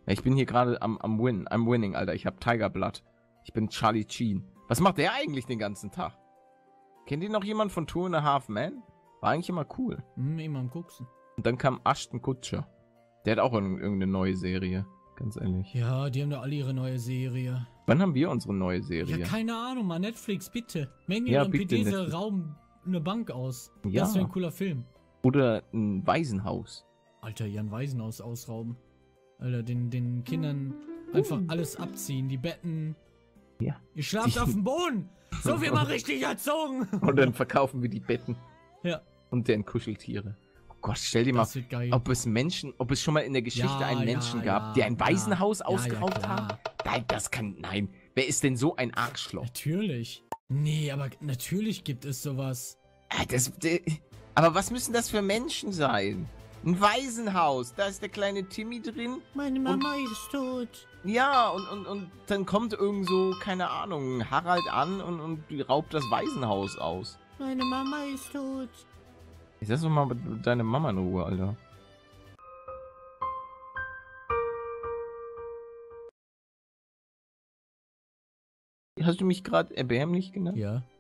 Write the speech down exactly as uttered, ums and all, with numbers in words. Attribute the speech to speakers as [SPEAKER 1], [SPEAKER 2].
[SPEAKER 1] Ja, ich bin hier gerade am, am Win. I'm winning, Alter. Ich habe Tiger Blood. Ich bin Charlie Sheen. Was macht der eigentlich den ganzen Tag? Kennt ihr noch jemand von Two and a Half Men? War eigentlich immer cool.
[SPEAKER 2] Hm, immer am Gucken.
[SPEAKER 1] Und dann kam Ashton Kutcher. Der hat auch irgendeine neue Serie. Ganz ehrlich.
[SPEAKER 2] Ja, die haben ja alle ihre neue Serie.
[SPEAKER 1] Wann haben wir unsere neue Serie?
[SPEAKER 2] Ja, keine Ahnung, mal Netflix, bitte. Menge
[SPEAKER 1] Ja,
[SPEAKER 2] und
[SPEAKER 1] bitte,
[SPEAKER 2] P D
[SPEAKER 1] Netflix.
[SPEAKER 2] rauben eine Bank aus.
[SPEAKER 1] Ja.
[SPEAKER 2] Das wäre ein cooler Film.
[SPEAKER 1] Oder ein Waisenhaus.
[SPEAKER 2] Alter, Jan Waisenhaus ausrauben. Alter, den, den Kindern einfach alles abziehen. Die Betten.
[SPEAKER 1] Ja.
[SPEAKER 2] Ihr schlaft auf dem Boden. So wird man richtig erzogen.
[SPEAKER 1] Und dann verkaufen wir die Betten.
[SPEAKER 2] Ja.
[SPEAKER 1] Und deren Kuscheltiere. Oh Gott, stell dir mal,
[SPEAKER 2] Das wird geil.
[SPEAKER 1] ob es Menschen, ob es schon mal in der Geschichte
[SPEAKER 2] Ja,
[SPEAKER 1] einen Menschen
[SPEAKER 2] ja,
[SPEAKER 1] gab,
[SPEAKER 2] ja,
[SPEAKER 1] der ein
[SPEAKER 2] ja.
[SPEAKER 1] Waisenhaus
[SPEAKER 2] Ja,
[SPEAKER 1] ausgeraubt
[SPEAKER 2] ja, klar.
[SPEAKER 1] hat. Nein, das kann, nein. Wer ist denn so ein Arschloch?
[SPEAKER 2] Natürlich. Nee, aber natürlich gibt es sowas.
[SPEAKER 1] Ah, Das, der, aber was müssen das für Menschen sein? Ein Waisenhaus, da ist der kleine Timmy drin.
[SPEAKER 2] Meine Mama ist tot.
[SPEAKER 1] Ja, und, und, und dann kommt irgend so, keine Ahnung, Harald an und, und raubt das Waisenhaus aus.
[SPEAKER 2] Meine Mama ist tot.
[SPEAKER 1] Jetzt lass doch mal mit deine Mama in Ruhe, Alter. Hast du mich gerade erbärmlich genannt?
[SPEAKER 2] Ja.